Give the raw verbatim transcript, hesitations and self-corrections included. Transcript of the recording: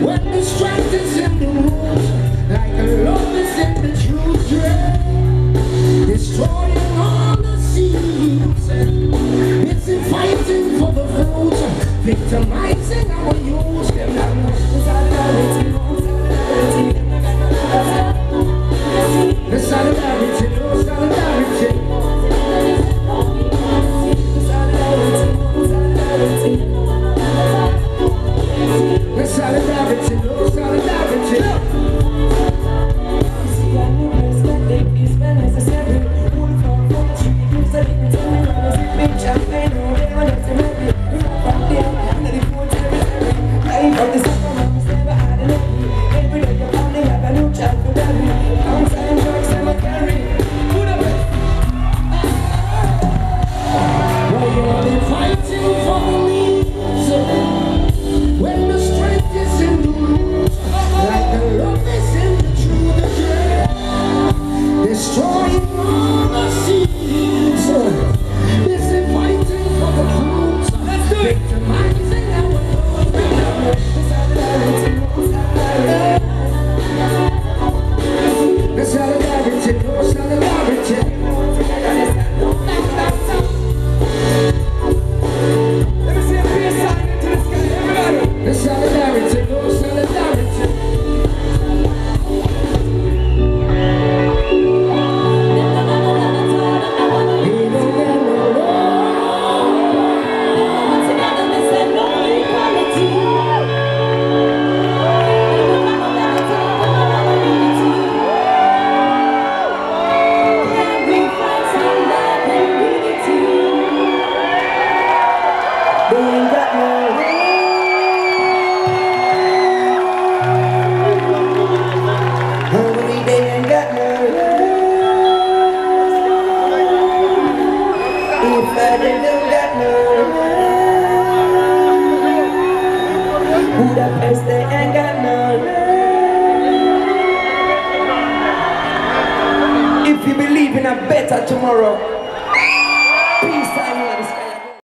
When the strength is in the rules, like a love is in the children, destroying all the seeds. It's in fighting for the fruit, victimizing our youth. The solidarity, no solidarity. The solidarity, no solidarity. Budapest, they ain't got none. If you believe in a better tomorrow, peace, I know.